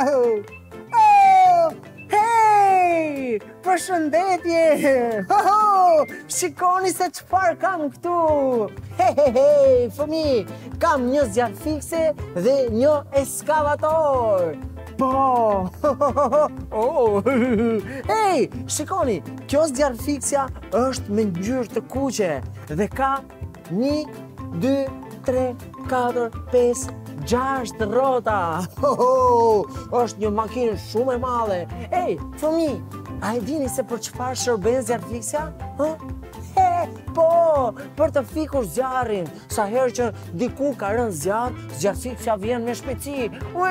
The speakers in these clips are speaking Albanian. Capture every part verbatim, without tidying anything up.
Hej! Përshëndetje! Shikoni se çfarë kam këtu! Hej, hej, hej, fëmi! Kam një zjarr fikse dhe një eskavator! Po! Oh. Hej, shikoni! Kjo zjarr fiksja është me ngjyrë të kuqe dhe ka një, dy, tre, katër, pesë, gjasht rrota. Është një makinë shumë e madhe. Ej, fëmi, a e dini se për çfarë shërben zjarr fiksja? He, po, për të fikur zjarrin. Sa herë që diku ka rënë zjarr, zjarr fiksja vjen me shpejtësi.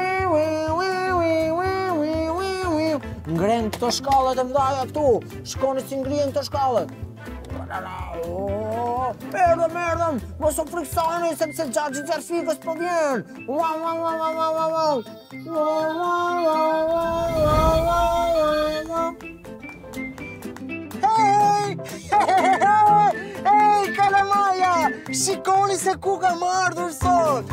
Ngren këto shkallët e mëdha këtu. Shkoni si ngrihen këto shkallët. Erdhëm, erdhëm, mos u friksoni sepse xhaxhi i zjarr fikës po vjen. Wow, wow, wow, wow, wow, wow. Hej! Hej, kalamaja! Shikoni se ku kam ardhur sot!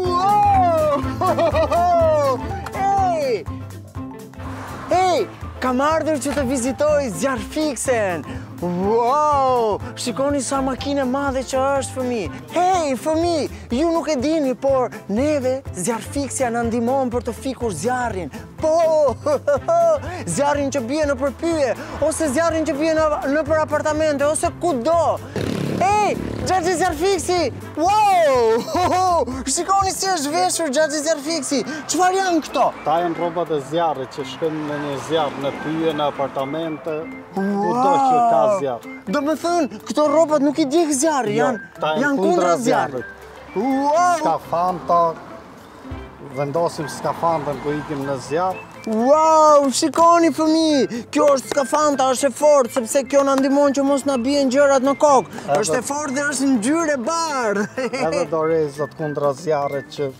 Wow! Hej! Hej, kam ardhur që të vizitoj zjarr fiksen! Wow! Shikoni sa makinë e madhe që është, fëmi! Hej, fëmi! Ju nuk e dini, por neve zjarr fiksja na ndihmon për të fikur zjarrin. Po! Zjarrin që bie në përpyje, ose zjarrin që bie në për apartamente, ose kudo! Ej, xhaxhi zjarr fiksi! Wow! Shikoni si është veshur xhaxhi zjarr fiksi! Çfarë janë këto? Ta janë rrobat e zjarrit që shkojnë në një zjarr në pyje, në apartamente, kudo që ka zjarr. Do më thënë, këto rrobat nuk i djeg zjarri, janë janë kundra zjarrit. Wow! Skafanta, vendosim skafantën ku ikim në zjarr. Wow, shikoni fëmi, kjo është skafanta, është e fortë, sepse kjo na ndihmon që mos na bien gjërat në kokë. Është e fortë dhe është në ngjyrë e bardhë. Edhe dorezat kundra zjarrit që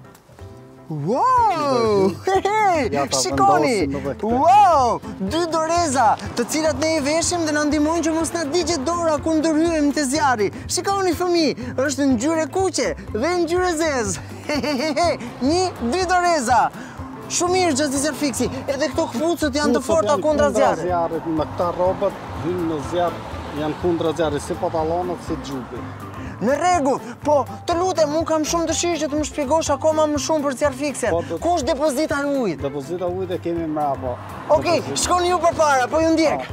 Wow! Shikoni! Wow! Dy doreza, të cilat ne i veshim dhe na ndihmojnë që mos na digjet dora kur ndërhyem te zjarri. Shikoni fëmi, është në ngjyrë kuqe dhe në ngjyrë zezë. Një, dy doreza. Shumë mirë xhaxhi zjarr fiksi. Edhe këto kputucët janë të forta kundra zjarrit. Me këta rrobat hynë në zjarr, janë kundra zjarrit, si pantallonat, si xhupi. Në rregull, po, të lutem, unë kam shumë dëshirë që të më shpjegosh akoma më shumë për zjarr fiksen. Ku është depozita e ujit? Depozita e ujit e kemi mbrapa. Okej, shkoni ju përpara, po ju ndjek.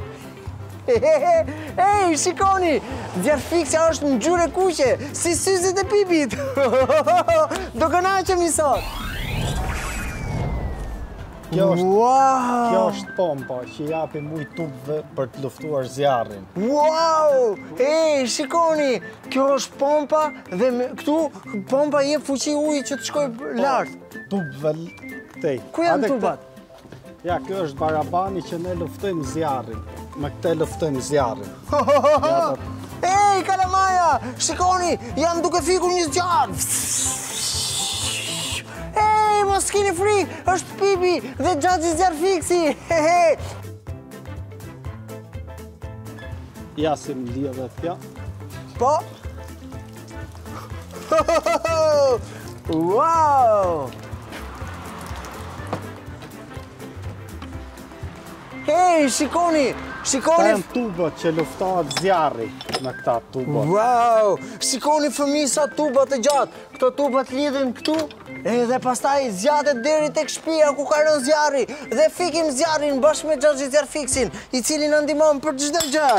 Ej, shikoni, zjarr fiksja është në ngjyrë kuqe, si syzet e pipit. Do kënaqemi sot. Kjo është, wow. Kjo është pompa që japi ujë tubëve për të luftuar zjarrin. Wow! Ej, shikoni, kjo është pompa dhe me, këtu pompa jep fuqi ujit që të shkojë lart. Tubëve tej. Ku janë tubat? Ja, kjo është barabani që ne luftojmë zjarrin. Me këtë luftojmë zjarrin. Ej, kalamaja, shikoni, jam duke fikur një zjarr. Ej, mos keni frikë, është Pipi dhe xhaxhi zjarr fiksi. Ja si më lidhe tja. Po? Wow! Hej, shikoni, shikoni... Ta janë tubat që luftohet zjarri me këta tubat. Wow! Shikoni fëmi sa tubat e gjatë. Këto tubat lidhen këtu, edhe pastaj zjatet deri tek shtëpia ku ka rënë zjarri dhe fikim zjarrin bashkë me xhaxhi zjarr fiksin, i cili na ndihmon për çdo gjë.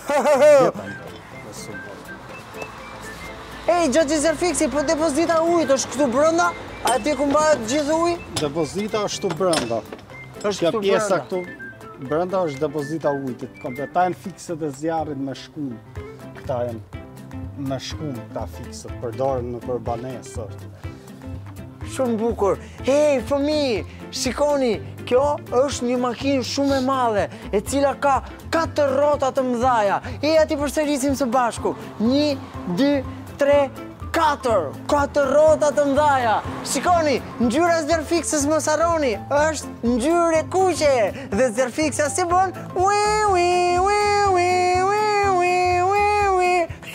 Ej, xhaxhi zjarr fiksi, po depozita e ujit është këtu brenda? A ti ku mbahet gjithë uji? Depozita është këtu brenda. Është këtu pjesa këtu brenda është depozita e ujit. Komplet janë fikset e zjarrit me shkum. Këta janë me shkum këta fikset, përdoren në për banesë. Shumë bukur. Hej, fëmi, shikoni, kjo është një makinë shumë e madhe, e cila ka katër rrota të mëdhaja. E ati përsërisim së bashku. Një, dy, tre, katër. Katër rrota të mëdhaja. Shikoni, ngjyra e zjarr fiksës mos harroni, është ngjyrë kuqe dhe zjarr fiksa si bën? Ui, ui, ui, ui, ui, ui, ui, ui.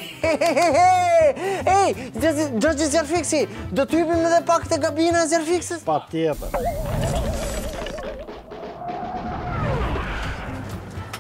Ej, xhaxhi zjarr fiksi, do të hypim edhe pak te kabina e zjarr fiksës? Patjetër.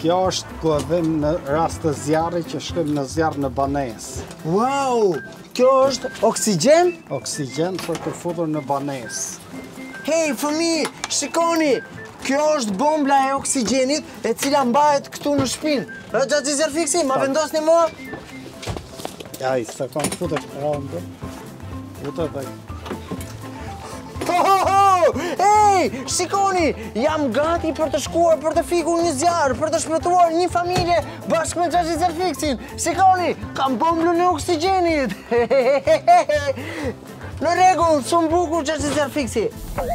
Kjo është ku e vëmë në rast të zjarrit që shkojmë në zjarr në banesë. Wow! Kjo është oksigjen? Oksigjen për të futur në banesë. Hej, fëmijë, shikoni! Kjo është bombla e oksigjenit e cila mbahet këtu në shpinë. Xhaxhi Zerfiksi, ma vendosni mua? Ja, i sekond, futet rëndë. Futet dhe... Ho, ho, ho! Ej, shikoni! Jam gati për të shkuar për të fikur një zjarr, për të shpëtuar një familje bashkë me Xhaxhi Zerfiksin. Shikoni, kam bomblën e oksigjenit. Në rregull, shumë bukur Xhaxhi Zerfiksi.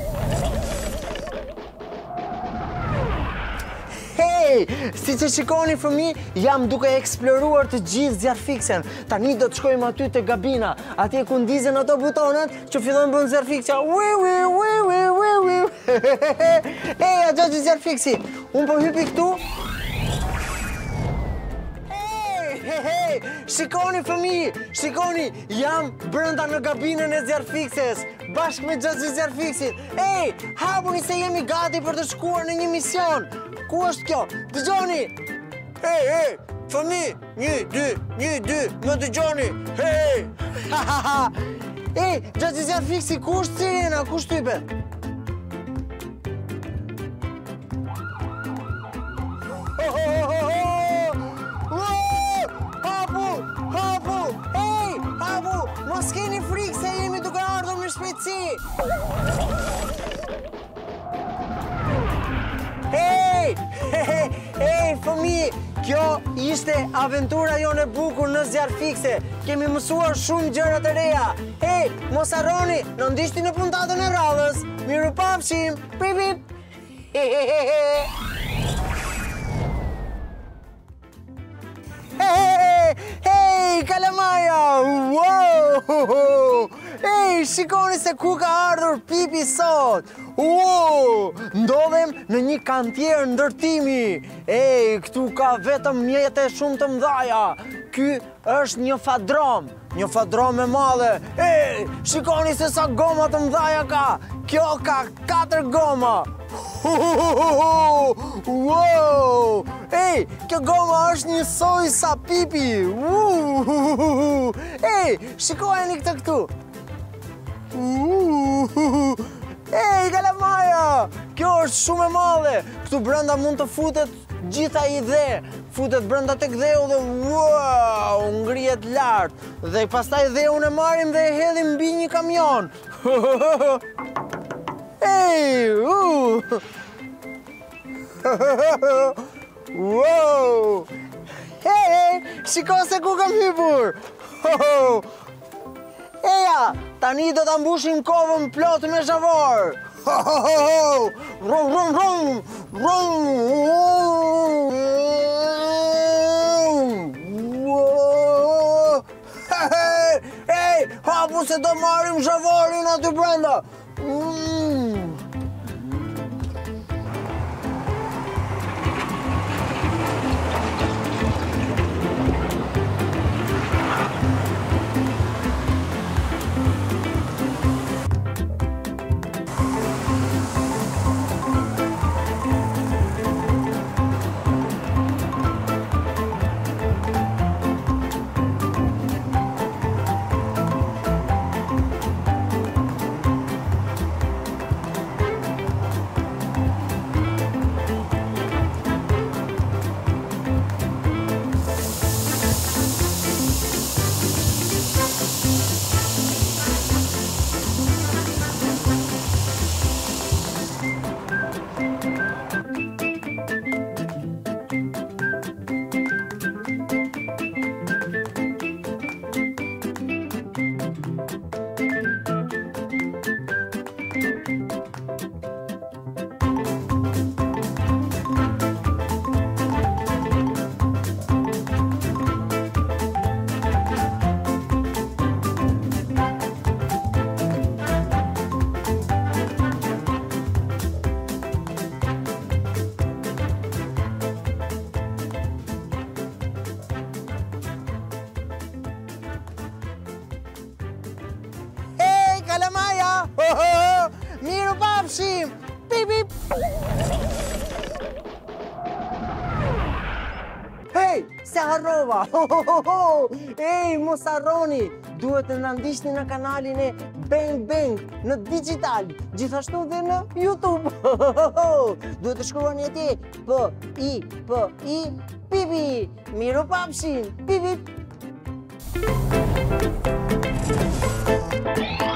Hej, si që shikoni fëmi, jam duke eksploruar të gjithë zjarfiksen. Tani do të shkojmë aty të Gabina. Atje ku ndizën ato butonat që fillon bën zjarfiksja. Ui, ui, ui, ui, ui, ui. Hej, a Xhaxhi Zerfiksi, unë po hypi këtu. Hej, hej, shikoni fëmi, shikoni, jam brenda në Gabinën e zjarfikses, bashkë me Xhaxhi Zerfiksit. Ej, hapuni se jemi gati për të shkuar në një mision. Ku është kjo? Dëgjoni! Hej, hej! Fëmi! Një, dy, një, dy! Më dëgjoni! Hej! Ha, ha, ha! Ej, Xhaxhi Zerfiksi, ku është sirena? Ku shtype? Ho, ho, ho, ho! Hapu! Hapu! Ej! Hapu! Mos keni frikë se jemi duke ardhur me shpejtësi! Hej! Hej! Hej, fëmi! Kjo ishte aventura jonë e bukur në zjarfikse. Kemi mësuar shumë gjëra të reja. Hej, mos harroni, në ndiqni në puntatën e radhës. Miru pafshim! Pip, pip! Hej, hej, kalamaja! Wow! Ej, shikoni se ku ka ardhur Pipi sot! Wow! Ndodhem në një kantier ndërtimi. Ej, këtu ka vetëm mjete shumë të mdhaja. Ky është një fadrom, një fadrom e madhe. Ej, shikoni se sa goma të mdhaja ka. Kjo ka katër goma. Wow! Ej, kjo goma është një soj sa Pipi. Ej, shikojeni këtë këtu. Ej, kalamaja! Kjo është shumë e madhe. Këtu brenda mund të futet gjitha i dhe. Futet brenda tek dheu dhe wow, ngrihet lart. Dhe pastaj dheun e marrim dhe e hedhim mbi një kamion. Ej! Uh. Wow! Hey, shiko se ku kam hypur. Eja, tani do ta mbushim kovën plot me zhavor. Rum, rum, rum, rum. Hey, hapu se do marrim zhavorin aty brenda. Mm. Kalamaja! Miru pafshim! Pip, pip! se harrova! Ho, ho, ho, ho. Ej, mos harroni! Duhet të na ndiqni në kanalin e Bang Bang në digital, gjithashtu dhe në YouTube. Duhet të shkruani atje P I P I Pipi. Miru papshin. Pipi.